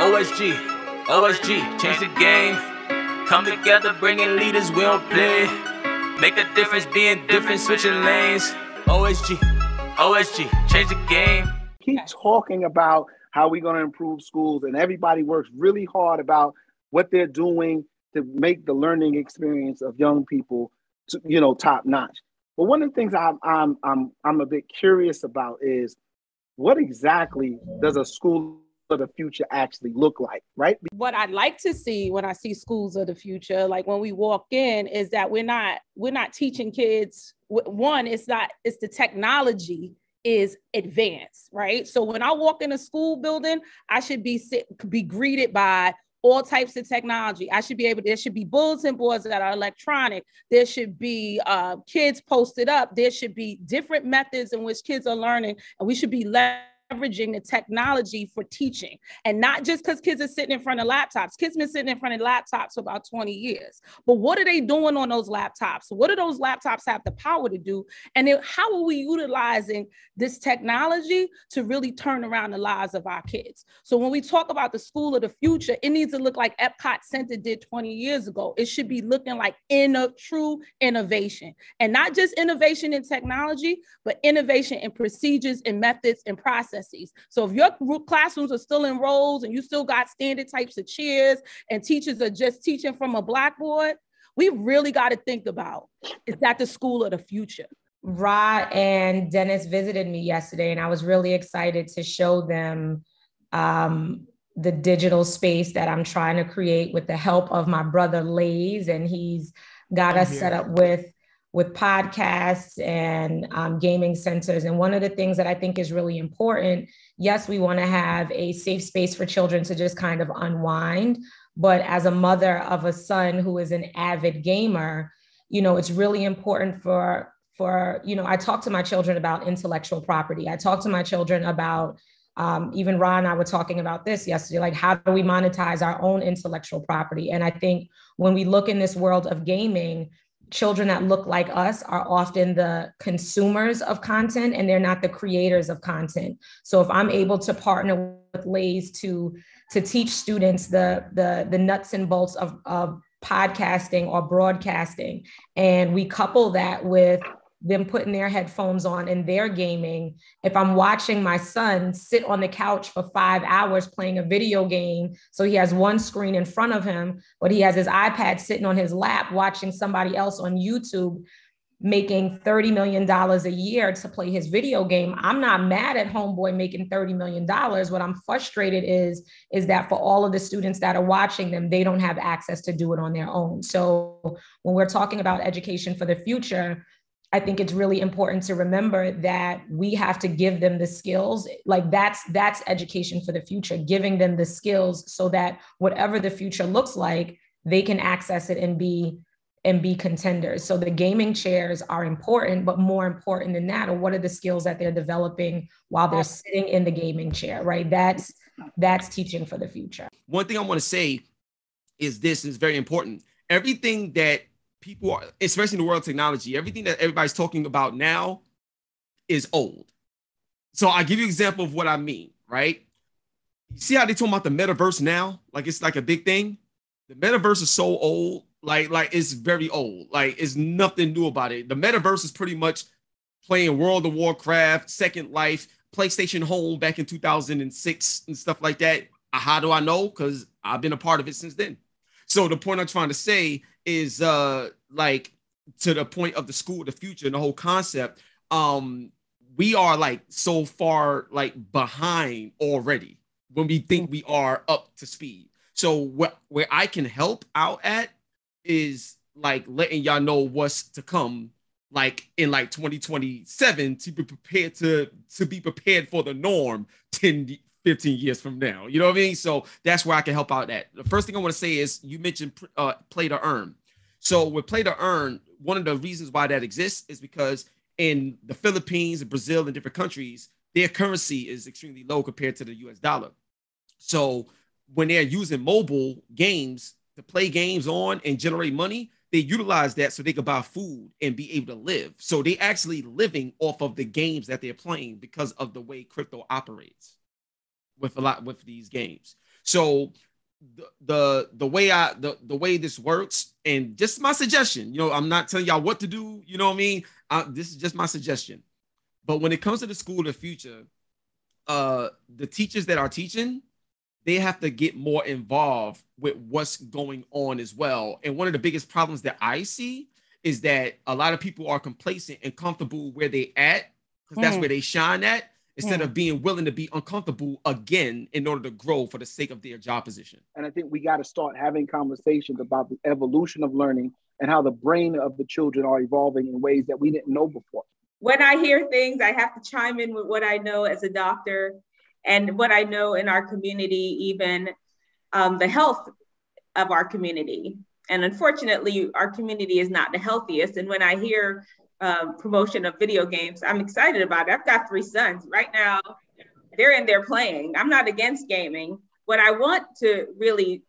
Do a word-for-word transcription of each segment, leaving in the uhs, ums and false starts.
O S G, O S G, change the game. Come together, bringing leaders, we don't play. Make a difference, being different, switching lanes. O S G, O S G, change the game. Keep talking about how we're going to improve schools, and everybody works really hard about what they're doing to make the learning experience of young people, to, you know, top notch. But one of the things I'm I'm I'm I'm a bit curious about is what exactly does a school of the future actually look like, right? What I'd like to see when I see schools of the future, like when we walk in, is that we're not we're not teaching kids. One, it's not it's the technology is advanced, right? So when I walk in a school building, I should be sit, be greeted by all types of technology. I should be able, there should be bulletin boards that are electronic. There should be uh, kids posted up. There should be different methods in which kids are learning, and we should be leveraging the technology for teaching. And not just because kids are sitting in front of laptops. Kids have been sitting in front of laptops for about twenty years. But what are they doing on those laptops? What do those laptops have the power to do? And then how are we utilizing this technology to really turn around the lives of our kids? So when we talk about the school of the future, it needs to look like Epcot Center did twenty years ago. It should be looking like in a true innovation, and not just innovation in technology, but innovation in procedures and methods and processes. So if your classrooms are still in rows and you still got standard types of chairs and teachers are just teaching from a blackboard, we really got to think about, is that the school of the future? Rod and Dennis visited me yesterday, and I was really excited to show them um, the digital space that I'm trying to create with the help of my brother Lays, and he's got us set up with with podcasts and um, gaming centers. And one of the things that I think is really important, yes, we want to have a safe space for children to just kind of unwind. But as a mother of a son who is an avid gamer, you know, it's really important for, for, you know, I talk to my children about intellectual property. I talk to my children about, um, even Ron and I were talking about this yesterday, like how do we monetize our own intellectual property? And I think when we look in this world of gaming, children that look like us are often the consumers of content, and they're not the creators of content. So if I'm able to partner with Lays to, to teach students the, the, the nuts and bolts of, of podcasting or broadcasting, and we couple that with them putting their headphones on and their gaming. If I'm watching my son sit on the couch for five hours playing a video game, so he has one screen in front of him, but he has his iPad sitting on his lap watching somebody else on YouTube making thirty million dollars a year to play his video game, I'm not mad at homeboy making thirty million dollars. What I'm frustrated is, is that for all of the students that are watching them, they don't have access to do it on their own. So when we're talking about education for the future, I think it's really important to remember that we have to give them the skills. Like that's, that's education for the future, giving them the skills so that whatever the future looks like, they can access it and be, and be contenders. So the gaming chairs are important, but more important than that, or what are the skills that they're developing while they're sitting in the gaming chair, right? That's, that's teaching for the future. One thing I want to say is this is very important. Everything that people are, especially in the world of technology, everything that everybody's talking about now is old. So I'll give you an example of what I mean, right? You see how they talking about the metaverse now? Like it's like a big thing. The metaverse is so old, like, like it's very old. Like it's nothing new about it. The metaverse is pretty much playing World of Warcraft, Second Life, PlayStation Home back in two thousand six and stuff like that. How do I know? Because I've been a part of it since then. So the point I'm trying to say is uh, like to the point of the school of the future and the whole concept, um, we are like so far like behind already when we think we are up to speed. So what where I can help out at is like letting y'all know what's to come, like in like twenty twenty-seven, to be prepared to to be prepared for the norm ten, fifteen years from now. You know what I mean? So that's where I can help out at. The first thing I want to say is you mentioned uh, play to earn. So with play to earn, one of the reasons why that exists is because in the Philippines and Brazil and different countries, their currency is extremely low compared to the U S dollar. So when they're using mobile games to play games on and generate money, they utilize that so they can buy food and be able to live. So they actually living off of the games that they're playing because of the way crypto operates with a lot with these games. So the the, the way I the, the way this works, and just my suggestion, you know, I'm not telling y'all what to do, you know what I mean? Uh, this is just my suggestion. But when it comes to the school of the future, uh, the teachers that are teaching, they have to get more involved with what's going on as well. And one of the biggest problems that I see is that a lot of people are complacent and comfortable where they at, because that's mm. where they shine at, instead mm. of being willing to be uncomfortable again in order to grow for the sake of their job position. And I think we got to start having conversations about the evolution of learning and how the brain of the children are evolving in ways that we didn't know before. When I hear things, I have to chime in with what I know as a doctor and what I know in our community, even um, the health of our community. And unfortunately, our community is not the healthiest. And when I hear uh, promotion of video games, I'm excited about it. I've got three sons right now. They're in there playing. I'm not against gaming. What I want to really,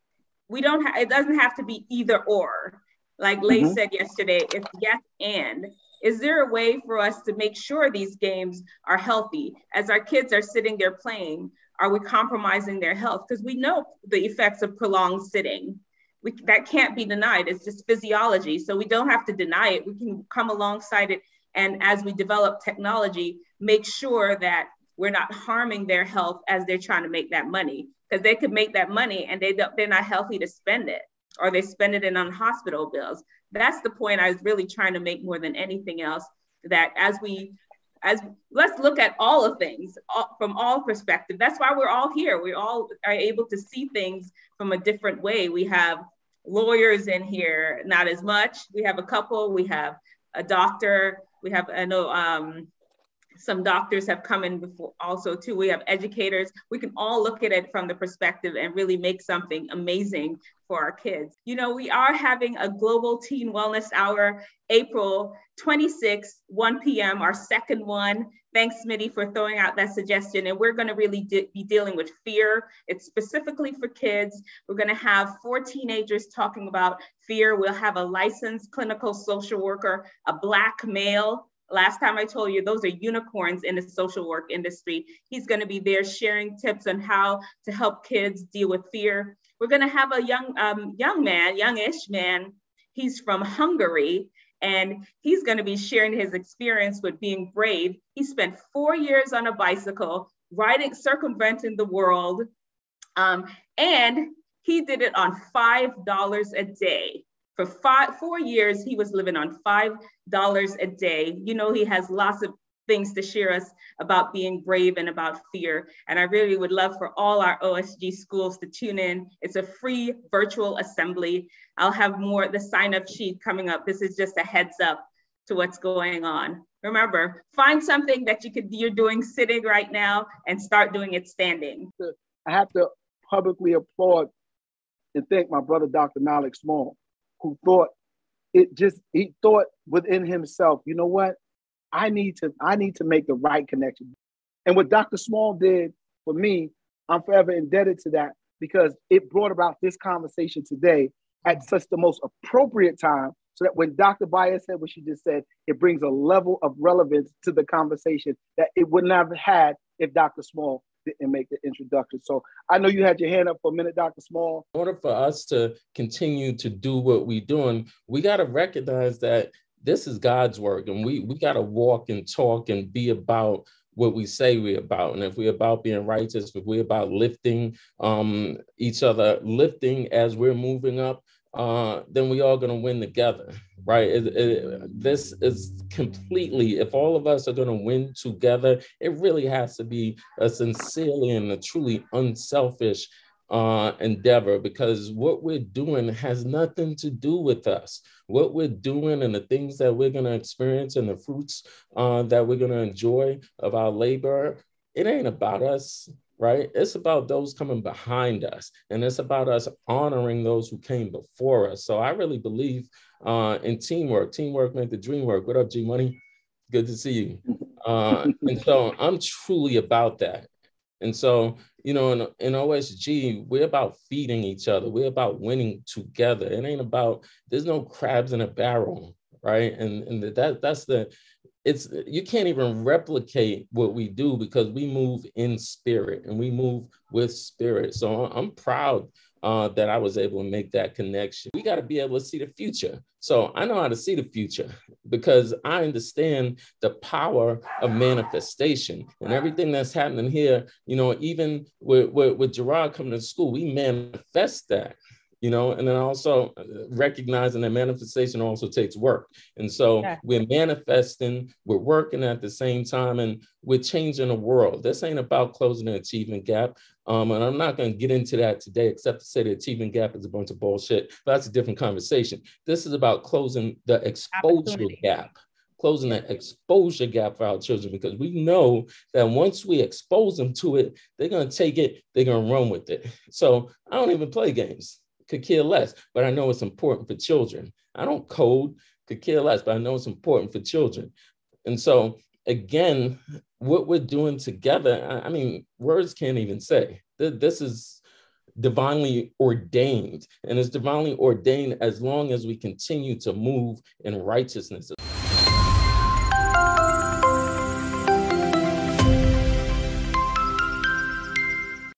we don't have, it doesn't have to be either or. Like Lay mm-hmm. said yesterday, it's yes and. Is there a way for us to make sure these games are healthy? As our kids are sitting there playing, are we compromising their health? Because we know the effects of prolonged sitting. We, that can't be denied. It's just physiology. So we don't have to deny it. We can come alongside it. And as we develop technology, make sure that we're not harming their health as they're trying to make that money. Because they could make that money and they don't, they're not healthy to spend it, or they spend it in on hospital bills. That's the point I was really trying to make more than anything else, that as we, as let's look at all of things all, from all perspectives. That's why we're all here. We all are able to see things from a different way. We have lawyers in here, not as much. We have a couple, we have a doctor, we have, I know um, some doctors have come in before also too. We have educators. We can all look at it from the perspective and really make something amazing for our kids. You know, we are having a global teen wellness hour, April twenty-sixth, one p.m., our second one. Thanks, Smitty, for throwing out that suggestion. And we're going to really de- be dealing with fear. It's specifically for kids. We're going to have four teenagers talking about fear. We'll have a licensed clinical social worker, a Black male. Last time I told you, those are unicorns in the social work industry. He's going to be there sharing tips on how to help kids deal with fear. We're going to have a young, um, young man, youngish man. He's from Hungary, and he's going to be sharing his experience with being brave. He spent four years on a bicycle, riding, circumventing the world, um, and he did it on five dollars a day. For five, four years, he was living on five dollars a day. You know, he has lots of things to share us about being brave and about fear. And I really would love for all our O S G schools to tune in. It's a free virtual assembly. I'll have more, the sign-up sheet coming up. This is just a heads up to what's going on. Remember, find something that you could, you're doing sitting right now and start doing it standing. I have to publicly applaud and thank my brother, Doctor Malik Small, who thought it just, he thought within himself, you know what? I need to, I need to make the right connection. And what Doctor Small did for me, I'm forever indebted to that, because it brought about this conversation today at such the most appropriate time, so that when Doctor Bayer said what she just said, it brings a level of relevance to the conversation that it would not have had if Doctor Small didn't make the introduction. So I know you had your hand up for a minute, Doctor Small. In order for us to continue to do what we're doing, we got to recognize that this is God's work, and we, we got to walk and talk and be about what we say we're about. And if we're about being righteous, if we're about lifting um, each other, lifting as we're moving up, uh, then we all going to win together, right? It, it, this is completely, if all of us are going to win together, it really has to be a sincerely and a truly unselfish uh, endeavor, because what we're doing has nothing to do with us. What we're doing and the things that we're going to experience and the fruits uh, that we're going to enjoy of our labor, it ain't about us, right? It's about those coming behind us. And it's about us honoring those who came before us. So I really believe uh, in teamwork. Teamwork make the dream work. What up, G Money? Good to see you. Uh, and so I'm truly about that. And so, you know, in, in O S G, we're about feeding each other. We're about winning together. It ain't about, there's no crabs in a barrel, right? And, and that that's the, it's, you can't even replicate what we do because we move in spirit and we move with spirit. So I'm proud uh, that I was able to make that connection. We got to be able to see the future. So I know how to see the future because I understand the power of manifestation and everything that's happening here. You know, even with, with, with Gerard coming to school, we manifest that. You know, and then also recognizing that manifestation also takes work. And so yeah. we're manifesting, we're working at the same time, and we're changing the world. This ain't about closing the achievement gap. Um, and I'm not going to get into that today, except to say the achievement gap is a bunch of bullshit. But that's a different conversation. This is about closing the exposure gap. Closing that exposure gap for our children, because we know that once we expose them to it, they're going to take it, they're going to run with it. So I don't even play games. Could care less, but I know it's important for children. I don't code, could care less, but I know it's important for children. And so again, what we're doing together, I mean, words can't even say. This is divinely ordained, and it's divinely ordained as long as we continue to move in righteousness.